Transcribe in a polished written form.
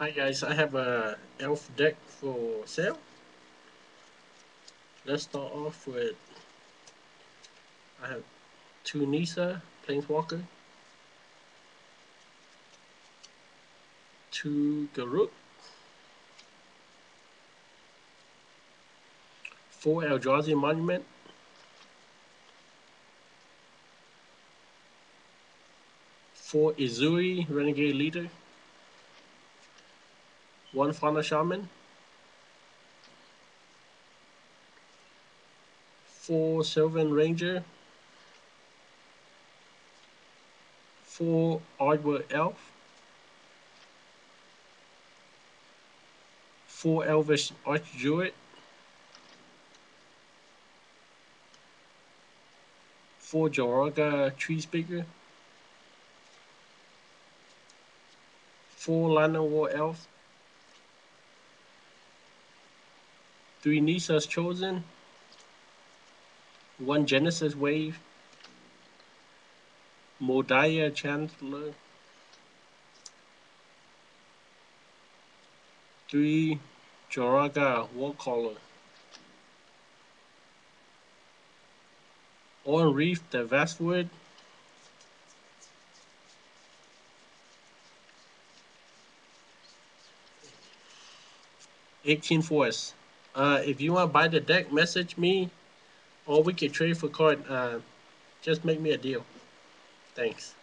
Hi guys, I have a elf deck for sale. Let's start off with I have two Nisa Planeswalker, two Garuk, four Eldrazi Monument, four Izuri Renegade Leader, one Fauna Shaman, four Sylvan Ranger, four Ardwood Elf, four Elvish Archdruid, four Joraga Tree Speaker, four Lana War Elf, three Nisa's Chosen, one Genesis Wave, Modiah Chancellor, three Joraga Warcaller, on Reef the Vastwood, 18 Force. If you want to buy the deck, message me, or we can trade for card. Just make me a deal. Thanks.